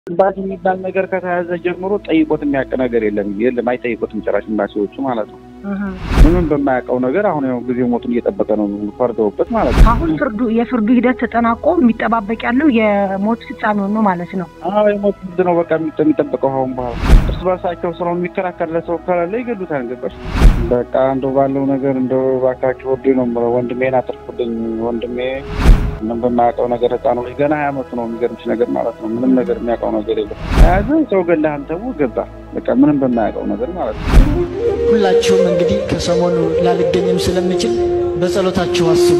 ባዚ የሚባል ነገር ከተያዘ ጀምሮ ጠይቆት የሚያውቅ ነገር የለም አይጠይቆትም ጭራሽ ኤምባሲዎቹ ማለት ነው። ምንም በማያውቀው ነገር አሁን ያው ጊዜ ሞቱን እየጠበቀ ነው ፈርደውበት ማለት ነው። አሁን የፍርዱ ሂደት ተጠናቆ የሚጠባበቅ ያለው የሞት ፍጻሜው ነው ማለት ነው። የሞት ፍርድ ነው በቃ የሚጠበቀው አሁን በኋላ እርስ በርሳቸው ስለሆነ የሚከራከር ለሰው ካለ ይገሉታል። ገባሽ? በቃ እንደው ባለው ነገር እንደው ባካችሁ ወርዱ ነው ወንድሜን አጥርኩልኝ ወንድሜ ምን በማያውቀው ነገር ህፃኑ ልጅ ገና 20 ዓመቱ ነው የሚገርምሽ ነገር ማለት ነው። ምንም ነገር የሚያውቀው ነገር የለም። ያዘ ሰው ገላህ አንተው ገባ በቃ ምንም በማያውቀው ነገር ማለት ነው። ሁላችሁም እንግዲህ ከሰሞኑ ላልገኝም ስለምችል በጸሎታችሁ አስቡ።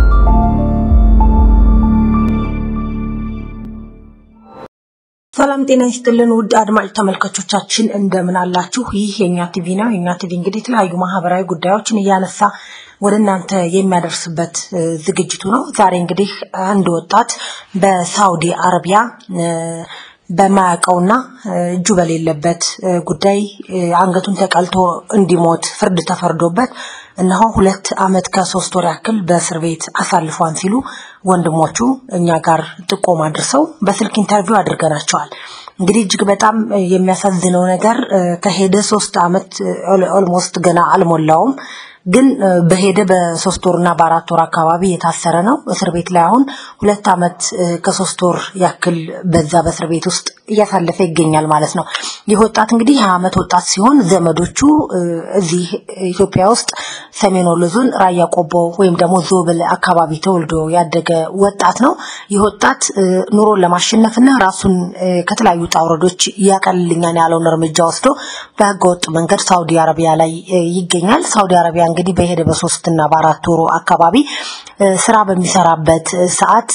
ሰላም ጤና ይስጥልን ውድ አድማጭ ተመልካቾቻችን እንደምን አላችሁ? ይህ የኛ ቲቪ ነው። የኛ ቲቪ እንግዲህ የተለያዩ ማህበራዊ ጉዳዮችን እያነሳ ወደ እናንተ የሚያደርስበት ዝግጅቱ ነው። ዛሬ እንግዲህ አንድ ወጣት በሳውዲ አረቢያ በማያውቀውና እጁ በሌለበት ጉዳይ አንገቱን ተቀልቶ እንዲሞት ፍርድ ተፈርዶበት እነሆ 2 ዓመት ከ3 ወር ያክል በእስር ቤት አሳልፏን ሲሉ ወንድሞቹ እኛ ጋር ጥቆማ አድርሰው በስልክ ኢንተርቪው አድርገናቸዋል። እንግዲህ እጅግ በጣም የሚያሳዝነው ነገር ከሄደ 3 ዓመት ኦልሞስት ገና አልሞላውም ግን በሄደ በ3 ወርና በ4 ወር አካባቢ የታሰረ ነው። እስር ቤት ላይ አሁን 2 ዓመት ከ3 ወር ያክል በዛ በእስር ቤት ውስጥ እያሳለፈ ይገኛል ማለት ነው። ይህ ወጣት እንግዲህ 20 ዓመት ወጣት ሲሆን ዘመዶቹ እዚህ ኢትዮጵያ ውስጥ ሰሜን ወሎ ዞን ራያ ቆቦ ወይም ደግሞ ዞብል አካባቢ ተወልዶ ያደገ ወጣት ነው። ይህ ወጣት ኑሮን ለማሸነፍና ራሱን ከተለያዩ ጣውረዶች ያቀልልኛል ያለውን እርምጃ ወስዶ በህገወጥ መንገድ ሳውዲ አረቢያ ላይ ይገኛል። ሳውዲ አረቢያ እንግዲህ በሄደ በ3 እና በ4 ወር አካባቢ ስራ በሚሰራበት ሰዓት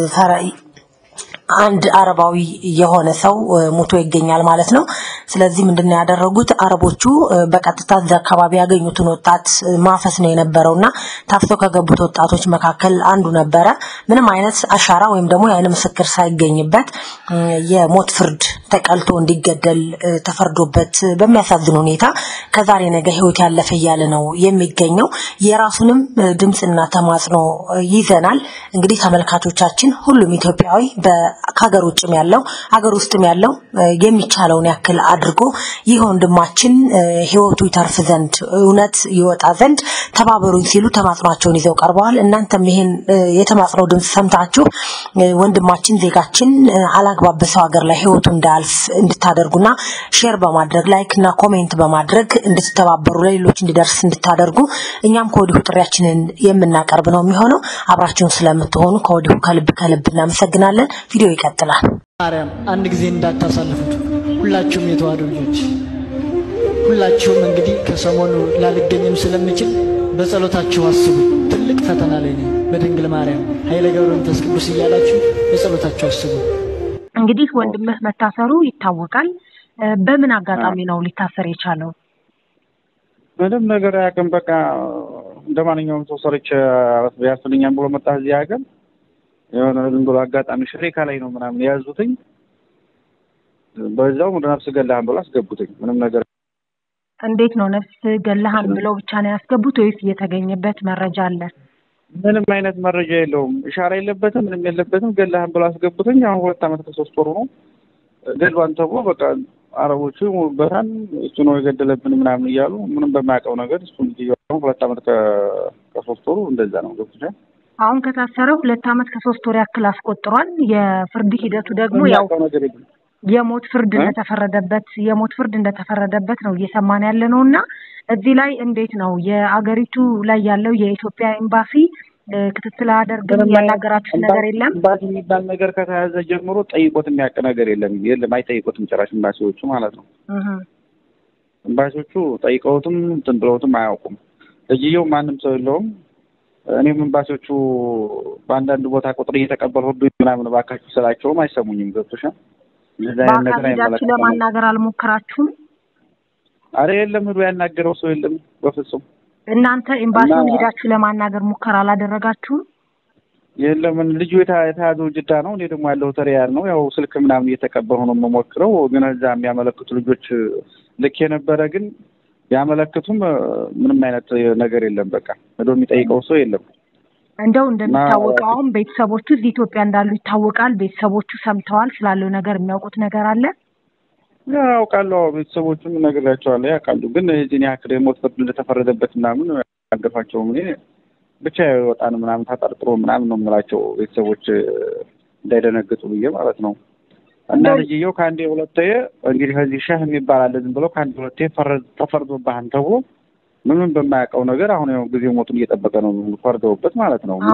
አንድ አረባዊ የሆነ ሰው ሞቶ ይገኛል ማለት ነው። ስለዚህ ምንድነው ያደረጉት አረቦቹ በቀጥታ እዛ አካባቢ ያገኙትን ወጣት ማፈስ ነው የነበረውና ታፍተው ከገቡት ወጣቶች መካከል አንዱ ነበረ። ምንም አይነት አሻራ ወይም ደግሞ የዓይን ምስክር ሳይገኝበት የሞት ፍርድ ተቀልቶ እንዲገደል ተፈርዶበት በሚያሳዝን ሁኔታ ከዛሬ ነገ ህይወት ያለፈ ያለ ነው የሚገኘው። የራሱንም ድምጽና ተማጽኖ ይዘናል። እንግዲህ ተመልካቾቻችን ሁሉም ኢትዮጵያዊ ከሀገር ውጭም ያለው ሀገር ውስጥም ያለው የሚቻለውን ያክል አድርጎ ይህ ወንድማችን ህይወቱ ይተርፍ ዘንድ እውነት ይወጣ ዘንድ ተባበሩኝ ሲሉ ተማጽኗቸውን ይዘው ቀርበዋል። እናንተም ይሄን የተማጽኖ ድምጽ ሰምታችሁ ወንድማችን ዜጋችን አላግባብ በሰው ሀገር ላይ ህይወቱ እንዳልፍ እንድታደርጉና ሼር በማድረግ ላይክ እና ኮሜንት በማድረግ እንድትተባበሩ ለሌሎች እንዲደርስ እንድታደርጉ እኛም ከወዲሁ ጥሪያችንን የምናቀርብ ነው የሚሆነው። አብራችሁን ስለምትሆኑ ከወዲሁ ከልብ እናመሰግናለን። ቪዲዮ ይቀጥላል። ማርያም አንድ ጊዜ እንዳታሳልፉት ሁላችሁም የተዋዱ ልጆች ሁላችሁም እንግዲህ ከሰሞኑ ላልገኝም ስለምችል በጸሎታችሁ አስቡ። ትልቅ ፈተና ላይ ነኝ። በድንግል ማርያም ኃይለ ገብረ መንፈስ ቅዱስ እያላችሁ በጸሎታችሁ አስቡ። እንግዲህ ወንድምህ መታሰሩ ይታወቃል። በምን አጋጣሚ ነው ሊታሰር የቻለው? ምንም ነገር ያቀም በቃ እንደማንኛውም ሰው ሰርቼ ያስፈልኛል ብሎ መጣ እዚህ ሀገር የሆነ ዝም ብሎ አጋጣሚ ሽሬካ ላይ ነው ምናምን ያዙትኝ በዛው ነፍስ ገላህን ብሎ አስገቡትኝ። ምንም ነገር እንዴት ነው ነፍስ ገላህን ብለው ብቻ ነው ያስገቡት ወይስ የተገኘበት መረጃ አለ? ምንም አይነት መረጃ የለውም። ኢሻራ የለበትም ምንም የለበትም። ገላህን ብሎ አስገቡትኝ። አሁን 2 ዓመት ከ3 ወር ነው ገድሏን ተብሎ በቃ አረቦቹ በራን እሱ ነው የገደለብን ምናምን እያሉ ምንም በማያውቀው ነገር እሱን ይያው 2 ዓመት ከ3 ወሩ እንደዛ ነው ገብቶሻል። አሁን ከታሰረ 2 ዓመት ከ3 ወር ያክል አስቆጥሯል። የፍርድ ሂደቱ ደግሞ ያው የሞት ፍርድ እንደተፈረደበት ነው እየሰማን ያለነውና እዚህ ላይ እንዴት ነው የአገሪቱ ላይ ያለው የኢትዮጵያ ኤምባሲ ክትትል አደረገ ያናገራችሁ ነገር የለም? ኤምባሲ የሚባል ነገር ከተያዘ ጀምሮ ጠይቆት የሚያውቅ ነገር የለም አይጠይቆትም ጭራሽ ኤምባሲዎቹ ማለት ነው። ኤምባሲዎቹ ጠይቀውትም እንትን ብለውትም አያውቁም። ለጂው ማንም ሰው የለውም። እኔም ኤምባሲዎቹ በአንዳንድ ቦታ ቁጥር እየተቀበሉ ሁሉ ምናምን ባካችሁ ስላቸውም አይሰሙኝም። ገብቶሻል? እንደዛ አይነት ነገር አይመለከትም። ለማናገር አልሞከራችሁም? አረ የለም ሁሉ ያናገረው ሰው የለም በፍጹም። እናንተ ኤምባሲውን ሄዳችሁ ለማናገር ሙከራ አላደረጋችሁም? የለም ልጁ የተያዘው ጅዳ ነው። እኔ ደግሞ ያለው ተሪያር ነው። ያው ስልክ ምናምን እየተቀበሉ ነው የምሞክረው። ግን እዛ የሚያመለክቱ ልጆች ልክ የነበረ ግን ያመለክቱም ምንም አይነት ነገር የለም። በቃ ሄዶ የሚጠይቀው ሰው የለም። እንደው እንደሚታወቀው አሁን ቤተሰቦቹ ኢትዮጵያ እንዳሉ ይታወቃል። ቤተሰቦቹ ሰምተዋል ስላለው ነገር የሚያውቁት ነገር አለ? ያውቃሉ። ቤተሰቦቹም ነግሬያቸዋለሁ ያውቃሉ። ግን እዚህን ያክል ሞት ፍርድ እንደተፈረደበት ምናምን ያገፋቸው ምን ብቻ ይወጣን ምናምን ተጠርጥሮ ምናምን ነው የምላቸው ቤተሰቦች እንዳይደነግጡ ብዬ ማለት ነው። እና ልጅየው ከአንዴ ሁለቴ እንግዲህ ከዚህ ሸህ የሚባል አለ ዝም ብሎ ከአንዴ ሁለቴ ተፈርዶብሃል ተብሎ ምንም በማያውቀው ነገር አሁን ያው ጊዜ ሞቱን እየጠበቀ ነው ፈርደውበት ማለት ነው።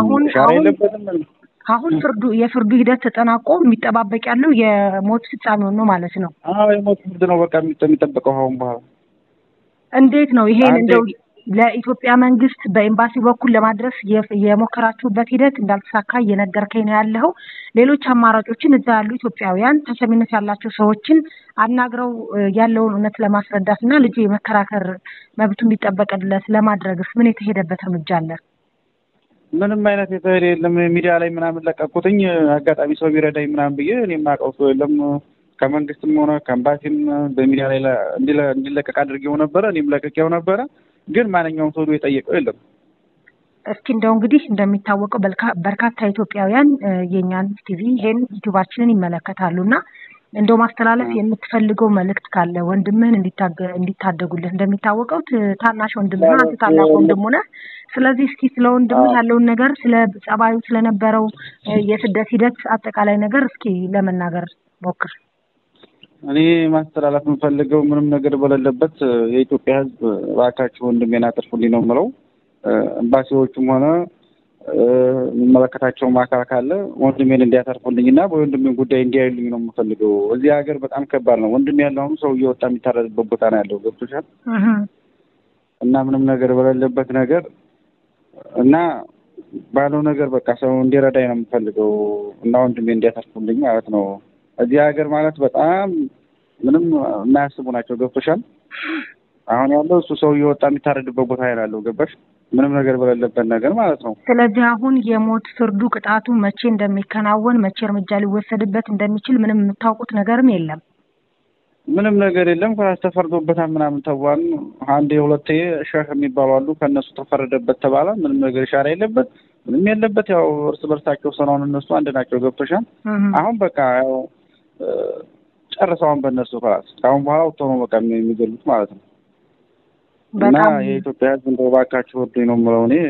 አሁን የፍርዱ ሂደት ተጠናቆ የሚጠባበቅ ያለው የሞት ፍጻሜው ነው ማለት ነው። የሞት ፍርድ ነው በቃ የሚጠበቀው አሁን በኋላ። እንዴት ነው ይሄን እንደው ለኢትዮጵያ መንግስት በኤምባሲ በኩል ለማድረስ የሞከራችሁበት ሂደት እንዳልተሳካ እየነገርከኝ ነው ያለው? ሌሎች አማራጮችን እዛ ያሉ ኢትዮጵያውያን ተሰሚነት ያላቸው ሰዎችን አናግረው ያለውን እውነት ለማስረዳትና ልጅ የመከራከር መብቱ እንዲጠበቅለት ለማድረግስ ምን የተሄደበት እርምጃ አለ? ምንም አይነት የተሄደ የለም። ሚዲያ ላይ ምናምን ለቀቁትኝ አጋጣሚ ሰው ቢረዳኝ ምናምን ብዬ እኔም ማቀው ሰው የለም። ከመንግስትም ሆነ ከኤምባሲም በሚዲያ ላይ እንዲለቀቅ አድርጌው ነበር፣ እኔም ለቀቄው ነበር። ግን ማንኛውም ሰው የጠየቀው የለም። እስኪ እንደው እንግዲህ እንደሚታወቀው በርካታ ኢትዮጵያውያን የኛን ቲቪ ይሄን ዩቲዩባችንን ይመለከታሉና እንደው ማስተላለፍ የምትፈልገው መልእክት ካለ ወንድምህን እንዲታደጉልህ። እንደሚታወቀው ታናሽ ወንድምህ አንተ ታላቅ ወንድሙ ነህ። ስለዚህ እስኪ ስለ ወንድምህ ያለውን ነገር ስለ ጸባዩ ስለነበረው የስደት ሂደት አጠቃላይ ነገር እስኪ ለመናገር ሞክር። እኔ ማስተላለፍ የምፈልገው ምንም ነገር በሌለበት የኢትዮጵያ ሕዝብ እባካችሁ ወንድሜን አጥርፉልኝ ነው የምለው። ኤምባሲዎቹም ሆነ የሚመለከታቸው አካል ካለ ወንድሜን እንዲያተርፉልኝና በወንድሜ ጉዳይ እንዲያዩልኝ ነው የምፈልገው። እዚህ ሀገር በጣም ከባድ ነው። ወንድሜ ያለው ሰው እየወጣ የሚታረድበት ቦታ ነው ያለው። ገብቶሻል? እና ምንም ነገር በሌለበት ነገር እና ባለው ነገር በቃ ሰው እንዲረዳኝ ነው የምፈልገው እና ወንድሜ እንዲያተርፉልኝ ማለት ነው። እዚህ ሀገር ማለት በጣም ምንም የማያስቡ ናቸው። ገብቶሻል? አሁን ያለው እሱ ሰው እየወጣ የሚታረድበት ቦታ ያለው ገባሽ? ምንም ነገር በሌለበት ነገር ማለት ነው። ስለዚህ አሁን የሞት ፍርዱ ቅጣቱ መቼ እንደሚከናወን መቼ እርምጃ ሊወሰድበት እንደሚችል ምንም የምታውቁት ነገርም የለም? ምንም ነገር የለም። ተፈርዶበታ ምናምን ተባሉ። አንዴ ሁለቴ ሸህ የሚባሉ አሉ ከነሱ ተፈረደበት ተባለ። ምንም ነገር ሻራ የለበት ምንም የለበት። ያው እርስ በርሳቸው ሰናውን እነሱ አንድ ናቸው። ገብቶሻል? አሁን በቃ ያው ጨርሰዋን በእነሱ ክላስ አሁን በኋላ ወጥቶ ነው በቃ የሚገሉት ማለት ነው። እና የኢትዮጵያ ሕዝብ እንደው እባካችሁ ወርዱኝ ነው የምለው እኔ።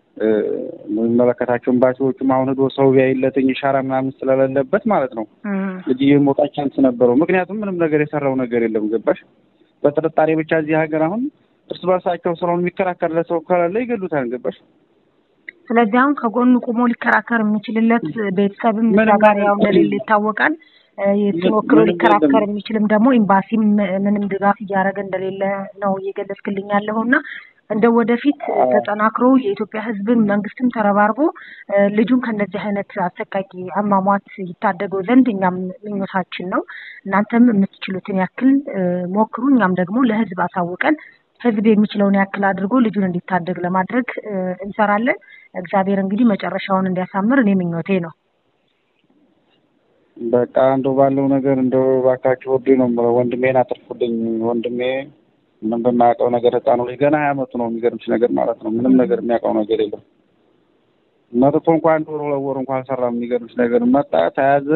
የሚመለከታቸው ኤምባሲዎቹም አሁን ሄዶ ሰው ቢያይለትኝ ሻራ ምናምን ስለሌለበት ማለት ነው ልጅ የመውጣት ቻንስ ነበረው። ምክንያቱም ምንም ነገር የሰራው ነገር የለም። ገባሽ? በጥርጣሬ ብቻ እዚህ ሀገር አሁን እርስ በርሳቸው ስለሆነ የሚከራከር ለሰው ካለ ይገሉታል። ገባሽ? ስለዚህ አሁን ከጎኑ ቆሞ ሊከራከር የሚችልለት ቤተሰብም ጋር ያው እንደሌለ ይታወቃል። የእሱን ወክሎ ሊከራከር የሚችልም ደግሞ ኤምባሲም ምንም ድጋፍ እያደረገ እንደሌለ ነው እየገለጽክልኝ ያለውና እንደው ወደፊት ተጠናክሮ የኢትዮጵያ ሕዝብን መንግስትም ተረባርቦ ልጁን ከነዚህ አይነት አሰቃቂ አሟሟት ይታደገው ዘንድ እኛም ምኞታችን ነው። እናንተም የምትችሉትን ያክል ሞክሩ። እኛም ደግሞ ለሕዝብ አሳውቀን ሕዝብ የሚችለውን ያክል አድርጎ ልጁን እንዲታደግ ለማድረግ እንሰራለን። እግዚአብሔር እንግዲህ መጨረሻውን እንዲያሳምር እኔ ምኞቴ ነው። በቃ እንደው ባለው ነገር እንደው እባካችሁ ወርዱኝ ነው የምለው። ወንድሜን አጥርፉልኝ። ወንድሜ ምንም በማያውቀው ነገር ህፃኑ ልጅ ገና 20 ዓመቱ ነው። የሚገርምሽ ነገር ማለት ነው ምንም ነገር የሚያውቀው ነገር የለም። መጥቶ እንኳን ወር እንኳን አልሰራም። የሚገርምሽ ነገር መጣ ተያዘ።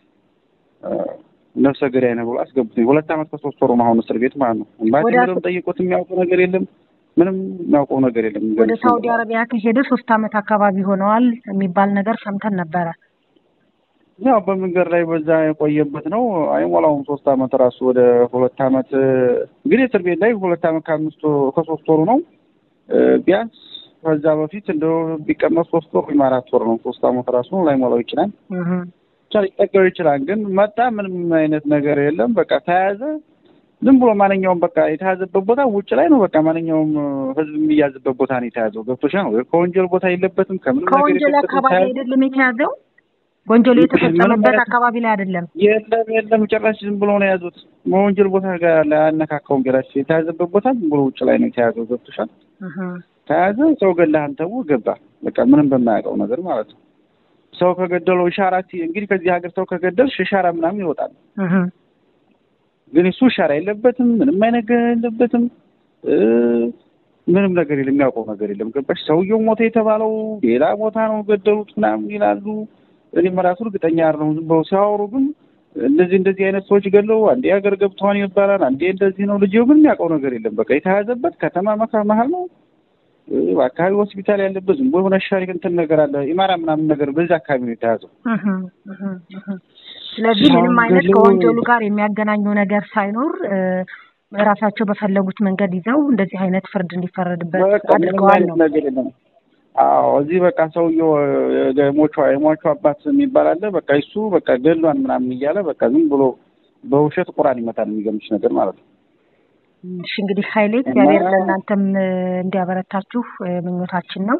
ነፍሰ ገዳይ ነው ብሎ አስገቡትኝ። 2 ዓመት ከ3 ወር ነው አሁን እስር ቤት ማለት ነው። ኤምባሲ ምንም ጠይቆት የሚያውቀው ነገር የለም። ምንም የሚያውቀው ነገር የለም። ወደ ሳውዲ አረቢያ ከሄደ 3 ዓመት አካባቢ ሆነዋል የሚባል ነገር ሰምተን ነበረ። ያው በመንገድ ላይ በዛ የቆየበት ነው። አይሞላውም 3 ዓመት ራሱ ወደ 2 ዓመት እንግዲህ እስር ቤት ላይ 2 ዓመት ከ3 ወሩ ነው። ቢያንስ ከዛ በፊት እንደው ቢቀመጥ 3 ወር ወይም 4 ወር ነው። 3 ዓመት ራሱ ላይሞላው ይችላል። ሊጠቀው ይችላል። ግን መጣ ምንም አይነት ነገር የለም። በቃ ተያዘ። ዝም ብሎ ማንኛውም በቃ የተያዘበት ቦታ ውጭ ላይ ነው። በቃ ማንኛውም ህዝብ የሚያዝበት ቦታ ነው የተያዘው። ገብቶሻል? ከወንጀል ቦታ የለበትም። ከምንም ነገር ከወንጀል አካባቢ አይደለም የተያዘው። ወንጀሉ የተፈጸመበት አካባቢ ላይ አይደለም። የለም ጭራሽ ዝም ብሎ ነው የያዙት። ወንጀል ቦታ ጋር አነካካውም። ጭራሽ የተያዘበት ቦታ ዝም ብሎ ውጭ ላይ ነው የተያዘው። ገብቶሻል? ተያዘ። ሰው ገላህን ተው ገባ። በቃ ምንም በማያውቀው ነገር ማለት ነው። ሰው ከገደለው ኢሻራ እንግዲህ ከዚህ ሀገር ሰው ከገደልሽ ኢሻራ ምናምን ይወጣል። ግን እሱ ኢሻራ የለበትም። ምንም አይነት የለበትም። ምንም ነገር የለም የሚያውቀው ነገር የለም ገባሽ ሰውየው ሞተ የተባለው ሌላ ቦታ ነው ገደሉት ምናምን ይላሉ እኔም ራሱ እርግጠኛ አይደለሁም ዝም ብለው ሲያወሩ ግን እንደዚህ አይነት ሰዎች ገለው አንዴ ሀገር ገብተዋን ይባላል አንዴ እንደዚህ ነው ልጅው ግን የሚያውቀው ነገር የለም በቃ የተያዘበት ከተማ መካከል ነው አካባቢ ሆስፒታል ያለበት ዝም ብሎ ሻሪክ እንትን ነገር አለ ኢማራ ምናምን ነገር በዛ አካባቢ ነው የተያዘው ስለዚህ ምንም አይነት ከወንጀሉ ጋር የሚያገናኘው ነገር ሳይኖር ራሳቸው በፈለጉት መንገድ ይዘው እንደዚህ አይነት ፍርድ እንዲፈረድበት አድርገዋል ነው አዎ እዚህ በቃ ሰውየው የሞቹ አባት የሚባል አለ በቃ እሱ በቃ ገሏን ምናምን ይያለ በቃ ዝም ብሎ በውሸት ቁርአን ይመታል የሚገምሽ ነገር ማለት ነው እሺ እንግዲህ ኃይሌ እግዚአብሔር ለእናንተም እንዲያበረታችሁ ምኞታችን ነው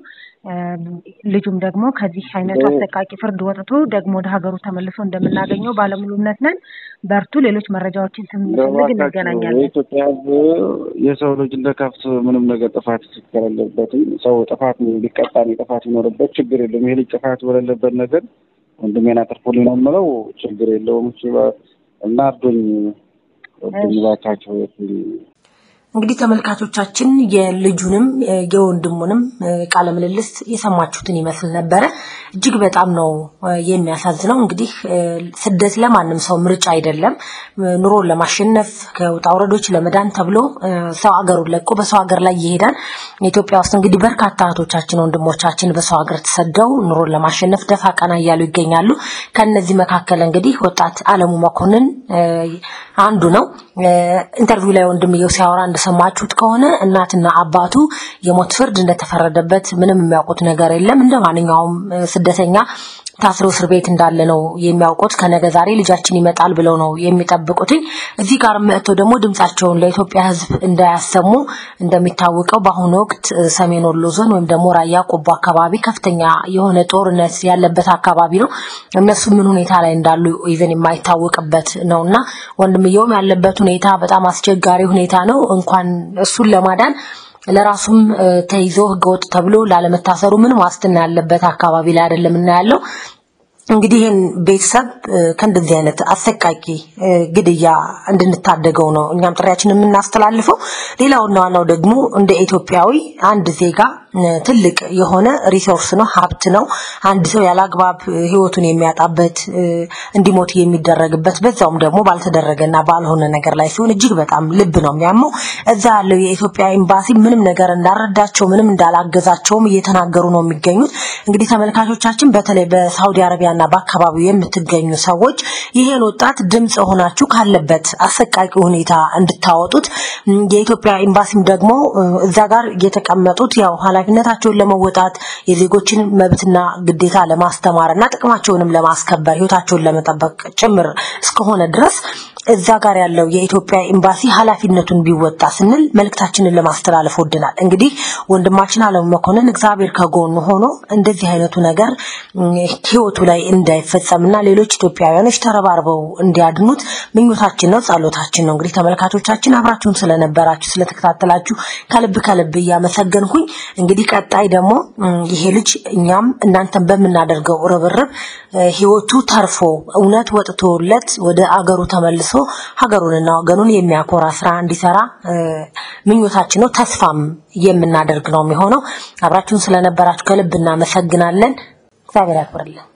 ልጁም ደግሞ ከዚህ አይነቱ አሰቃቂ ፍርድ ወጥቶ ደግሞ ወደ ሀገሩ ተመልሶ እንደምናገኘው ባለሙሉ እምነት ነን በርቱ ሌሎች መረጃዎችን ስንፈልግ እንገናኛለን የኢትዮጵያ የሰው ልጅ እንደከፍት ምንም ነገር ጥፋት ሲከለለበት ሰው ጥፋት ሊቀጣ ጥፋት ይኖርበት ችግር የለም ይሄ ልጅ ጥፋት ወለለበት ነገር ወንድሜና ተርፎልኝ ነው ማለት ችግር የለውም እና አርዶኝ ወንድማቸው እንግዲህ ተመልካቾቻችን የልጁንም የወንድሙንም ቃለ ምልልስ የሰማችሁትን ይመስል ነበር እጅግ በጣም ነው የሚያሳዝነው እንግዲህ ስደት ለማንም ሰው ምርጫ አይደለም ኑሮ ለማሸነፍ ከውጣውረዶች ለመዳን ተብሎ ሰው ሀገሩን ለቆ በሰው ሀገር ላይ ይሄዳል ኢትዮጵያ ውስጥ እንግዲህ በርካታ እህቶቻችን ወንድሞቻችን በሰው ሀገር ተሰደው ኑሮ ለማሸነፍ ደፋ ቀና እያሉ ይገኛሉ ከነዚህ መካከል እንግዲህ ወጣት አለሙ መኮንን አንዱ ነው ኢንተርቪው ላይ ወንድምየው ሲያወራ እንደሰማችሁት ከሆነ እናትና አባቱ የሞት ፍርድ እንደተፈረደበት ምንም የሚያውቁት ነገር የለም እንደማንኛውም ስደተኛ ታስሮ እስር ቤት እንዳለ ነው የሚያውቁት ከነገ ዛሬ ልጃችን ይመጣል ብለው ነው የሚጠብቁት እዚህ ጋር መጥተው ደግሞ ድምጻቸውን ለኢትዮጵያ ሕዝብ እንዳያሰሙ እንደሚታወቀው በአሁኑ ወቅት ሰሜን ወሎ ዞን ወይም ደግሞ ራያ ቆቦ አካባቢ ከፍተኛ የሆነ ጦርነት ያለበት አካባቢ ነው እነሱ ምን ሁኔታ ላይ እንዳሉ ኢቨን የማይታወቅበት ነውና ወንድምየውም ያለበት ሁኔታ በጣም አስቸጋሪ ሁኔታ ነው እንኳን እሱን ለማዳን ለራሱም ተይዞ ህገወጥ ተብሎ ላለመታሰሩ ምን ዋስትና ያለበት አካባቢ ላይ አይደለም እና ያለው እንግዲህ ቤተሰብ ከእንደዚህ አይነት አሰቃቂ ግድያ እንድንታደገው ነው እኛም ጥሪያችንን የምናስተላልፈው ሌላው ደግሞ እንደ ኢትዮጵያዊ አንድ ዜጋ ትልቅ የሆነ ሪሶርስ ነው ሀብት ነው አንድ ሰው ያላግባብ ህይወቱን የሚያጣበት እንዲሞት የሚደረግበት በዛውም ደግሞ ባልተደረገና ባልሆነ ነገር ላይ ሲሆን እጅግ በጣም ልብ ነው የሚያመው እዛ ያለው የኢትዮጵያ ኤምባሲ ምንም ነገር እንዳረዳቸው ምንም እንዳላገዛቸውም እየተናገሩ ነው የሚገኙት እንግዲህ ተመልካቾቻችን በተለይ በሳውዲ አረቢያና በአካባቢው የምትገኙ ሰዎች ይሄን ወጣት ድምጽ ሆናችሁ ካለበት አሰቃቂ ሁኔታ እንድታወጡት የኢትዮጵያ ኤምባሲም ደግሞ እዛ ጋር የተቀመጡት ያው ኃላፊነታቸውን ለመወጣት የዜጎችን መብትና ግዴታ ለማስተማርና ጥቅማቸውንም ለማስከበር ህይወታቸውን ለመጠበቅ ጭምር እስከሆነ ድረስ እዛ ጋር ያለው የኢትዮጵያ ኤምባሲ ኃላፊነቱን ቢወጣ ስንል መልእክታችንን ለማስተላለፍ ወድናል እንግዲህ ወንድማችን አለሙ መኮንን እግዚአብሔር ከጎኑ ሆኖ እንደዚህ አይነቱ ነገር ህይወቱ ላይ እንዳይፈጸምና ሌሎች ኢትዮጵያውያኖች ተረባርበው እንዲያድኑት ምኞታችን ነው ጸሎታችን ነው እንግዲህ ተመልካቾቻችን አብራችሁን ስለነበራችሁ ስለተከታተላችሁ ከልብ ያመሰግንኩኝ እንግዲህ ቀጣይ ደግሞ ይሄ ልጅ እኛም እናንተን በመናደርገው ርብርብ ህይወቱ ተርፎ እውነት ወጥቶለት ወደ አገሩ ተመልሶ ሀገሩንና ወገኑን የሚያኮራ ስራ እንዲሰራ ምኞታችን ነው ተስፋም የምናደርግ ነው የሚሆነው አብራችሁን ስለነበራችሁ ከልብ እናመሰግናለን እግዚአብሔር ያክብርልን